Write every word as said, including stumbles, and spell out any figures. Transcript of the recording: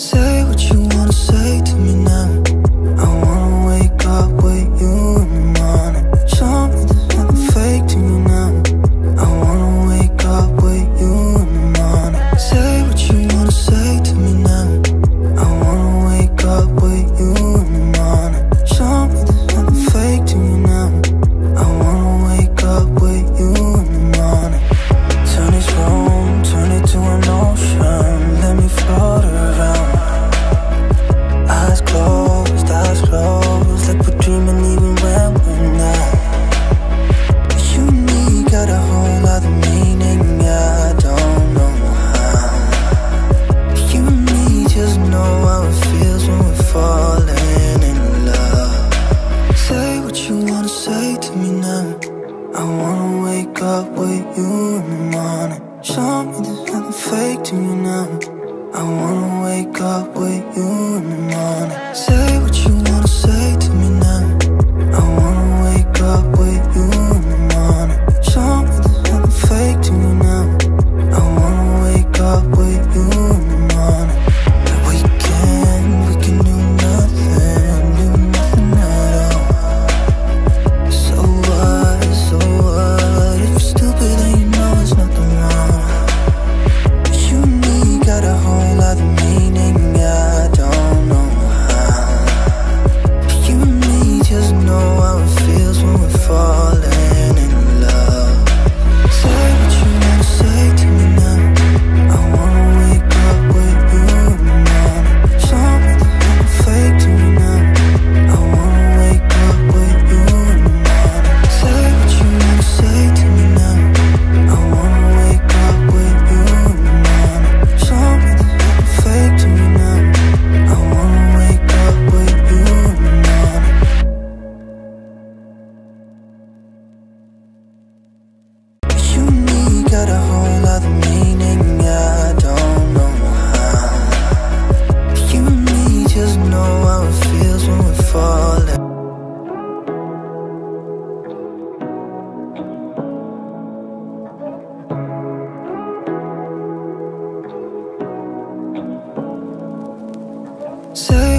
Say what you wanna say to me now. I wanna wake up with you in the morning. Show me there's nothing fake to you now. I wanna wake up with you in the morning. Say what you wanna say to me now. I wanna wake up with you in the morning. Show me there's nothing fake to you now. I wanna wake up with you in the morning. Turn this room, turn it to an ocean. Let me float around. Eyes closed, eyes closed, like we're dreaming even when we're not. You and me got a whole other meaning, I don't know how. You and me just know how it feels when we're falling in love. Say what you wanna say to me now. I wanna wake up with you in the morning. Show me there's nothing fake to you now. I wanna wake up with you in the morning. Say what you wanna say to me now. I wanna wake up with you in the morning. Show me there's nothing fake to you now. I wanna wake up with you in the morning. Like we can, we can do nothing, do nothing at all. So what, so what? If you're stupid then you know it's nothing wrong. You and me got a whole other meaning, I don't know how. You and me just know how it feels when we're falling in love. Say what you wanna say to me now. I wanna wake up with you in the morning. Show me there's nothing fake to me now. I wanna wake up with you in the morning. Say what you wanna say to me now. I wanna wake up with you in the morning. Show me there's nothing fake to me now. I wanna wake up with you in the morning. You and me got a whole other meaning, I don't know how. You and me just know how it feels when we're falling. Say